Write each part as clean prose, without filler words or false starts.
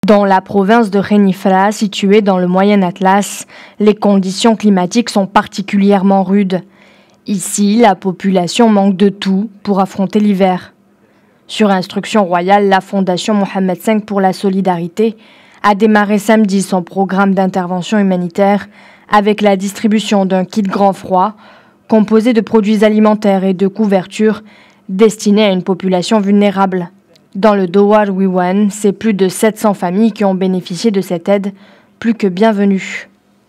Dans la province de Khenifra, située dans le Moyen Atlas, les conditions climatiques sont particulièrement rudes. Ici, la population manque de tout pour affronter l'hiver. Sur instruction royale, la Fondation Mohammed V pour la Solidarité a démarré samedi son programme d'intervention humanitaire avec la distribution d'un kit grand froid composé de produits alimentaires et de couvertures destinés à une population vulnérable. Dans le Dowar Wiwan, c'est plus de 700 familles qui ont bénéficié de cette aide, plus que bienvenue.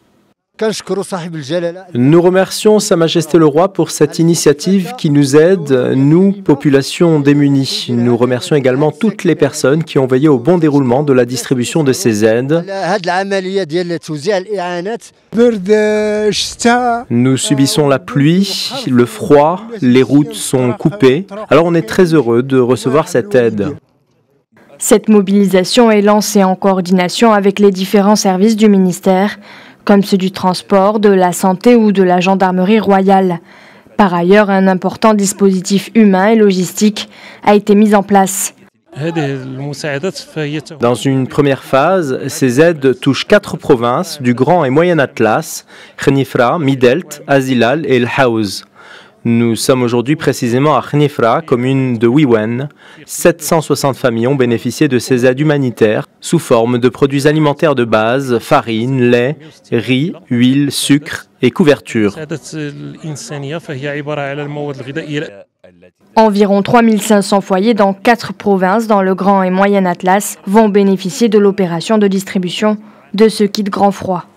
Nous remercions Sa Majesté le Roi pour cette initiative qui nous aide, nous, population démunie. Nous remercions également toutes les personnes qui ont veillé au bon déroulement de la distribution de ces aides. Nous subissons la pluie, le froid, les routes sont coupées. Alors on est très heureux de recevoir cette aide. Cette mobilisation est lancée en coordination avec les différents services du ministère, comme ceux du transport, de la santé ou de la gendarmerie royale. Par ailleurs, un important dispositif humain et logistique a été mis en place. Dans une première phase, ces aides touchent 4 provinces du Grand et Moyen Atlas, Khenifra, Midelt, Azilal et El Haouz. Nous sommes aujourd'hui précisément à Khenifra, commune de Wiwan. 760 familles ont bénéficié de ces aides humanitaires sous forme de produits alimentaires de base, farine, lait, riz, huile, sucre et couverture. Environ 3500 foyers dans 4 provinces dans le Grand et Moyen Atlas vont bénéficier de l'opération de distribution de ce kit grand froid.